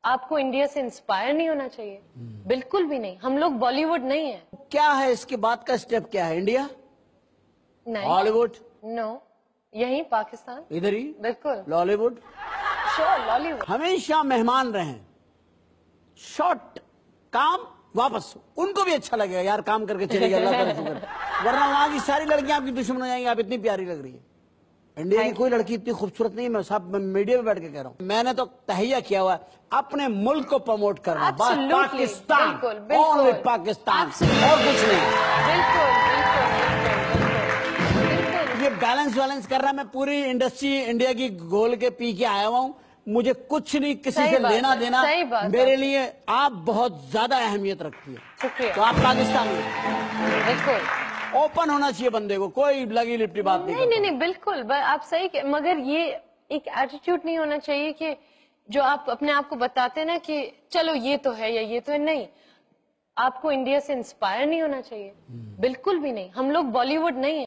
आपको इंडिया से इंस्पायर नहीं होना चाहिए? बिल्कुल भी नहीं। हम लोग बॉलीवुड नहीं है। क्या है इसके बाद का स्टेप? क्या है? इंडिया? नहीं। हॉलीवुड? नो, यही पाकिस्तान। इधर ही? बिल्कुल। लॉलीवुड? श्योर, लॉलीवुड। हमेशा मेहमान रहे, शॉर्ट काम वापस, उनको भी अच्छा लगेगा यार काम करके चली गई, अल्लाह का शुक्र। वरना वहां की सारी लड़कियां आपकी दुश्मन हो जाएंगी, आप इतनी प्यारी लग रही है। इंडिया की कोई लड़की इतनी खूबसूरत नहीं है, मैं साहब मीडिया में बैठ के कह रहा हूँ। मैंने तो तहिया किया हुआ है अपने मुल्क को प्रमोट करना, बस पाकिस्तान, बिल्कुल, बिल्कुल, ओनली पाकिस्तान और कुछ नहीं। बिल्कुल बिल्कुल बिल्कुल। ये बैलेंस कर रहा, मैं पूरी इंडस्ट्री इंडिया की घोल के पी के आया हुआ हूँ, मुझे कुछ नहीं किसी से लेना देना। मेरे लिए आप बहुत ज्यादा अहमियत रखती है, शुक्रिया। तो आप पाकिस्तान में बिल्कुल ओपन होना चाहिए बंदे को, कोई लगी लिपटी बात नहीं, बिल्कुल। आप सही, मगर ये एक एटीट्यूड नहीं होना चाहिए कि जो आप अपने आप को बताते ना कि चलो ये तो है या ये तो है। नहीं, आपको इंडिया से इंस्पायर नहीं होना चाहिए, बिल्कुल भी नहीं। हम लोग बॉलीवुड नहीं है।